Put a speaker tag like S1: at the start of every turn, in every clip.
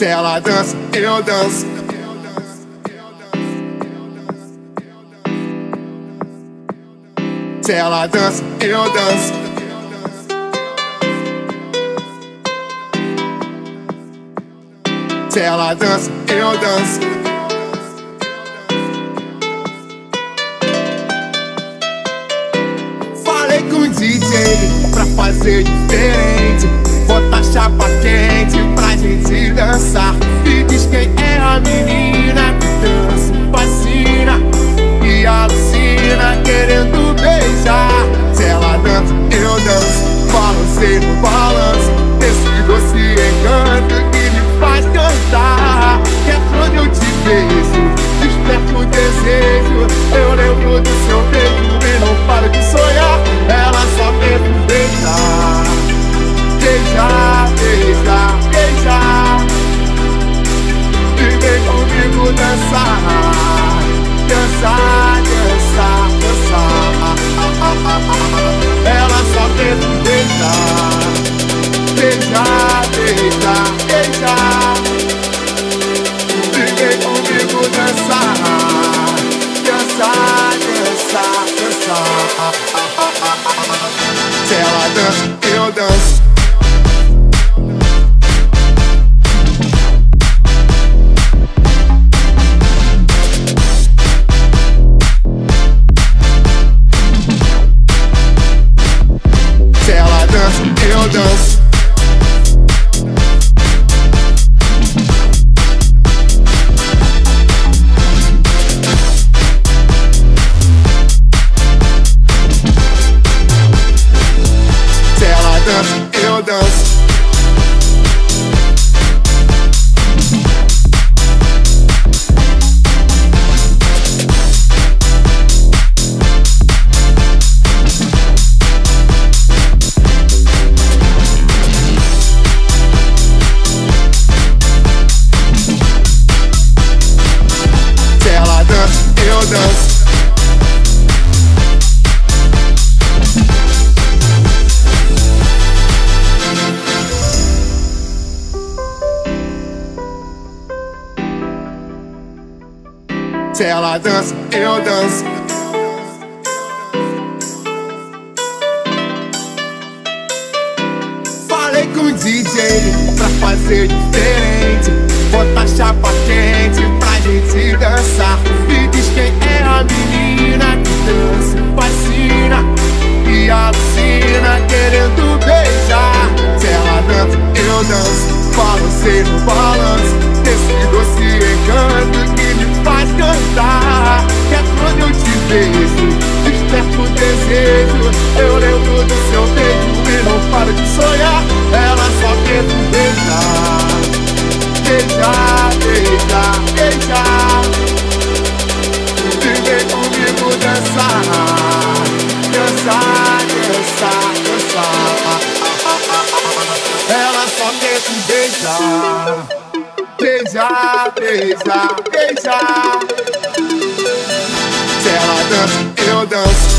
S1: Se ela dança, eu danço. Se ela dança, eu danço. Se ela dança, eu danço. Falei com o DJ pra fazer diferente, botar chapa quente pra gente dançar. E diz quem é a menina que dança, fascina e alucina, querendo beijar. Se ela dança, eu danço. Balancei no balanço, esse doce encanto que me faz cantar. Que é quando eu te vejo, desperto o desejo. Eu lembro do seu beijo e não paro de sonhar. Ela só quer me beijar, beijar, beijar, beijar. E vem comigo dançar, dançar, dançar, dançar. Ela só quer me beijar, beijar, beijar, beijar. E vem comigo dançar, dançar, dançar, dançar. Se ela dança, eu danço. Se ela dança, eu danço. Se ela dança, eu danço. Se ela dança, eu danço. Se ela dança, eu danço. Falei com o DJ pra fazer diferente, botar chapa quente pra gente dançar. E diz quem é a menina que dança, fascina e alucina, querendo beijar. Se ela dança, eu danço. Balancei no balanço, esse doce encanto que me faz cantar. Que é quando eu te vejo, desperto o desejo. Eu lembro do seu beijo e não paro de sonhar. Ela só quer me beijar, beijar, beijar, beijar. E vem comigo dançar, dançar, dançar, dançar. Ela só quer te beijar, beijar, beijar, beijar. Se ela dança, eu danço.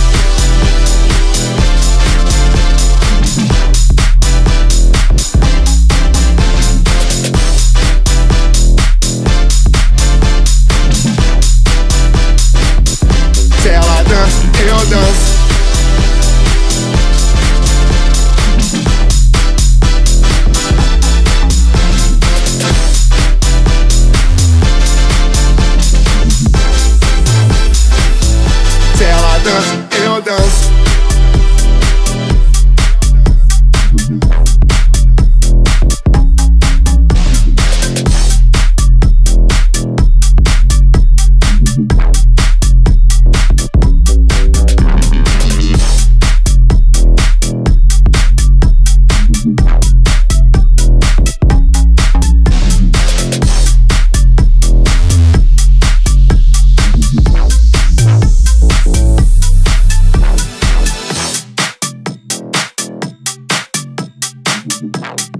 S1: Se ela dança, eu danço. Se ela dança, eu danço.
S2: Wow.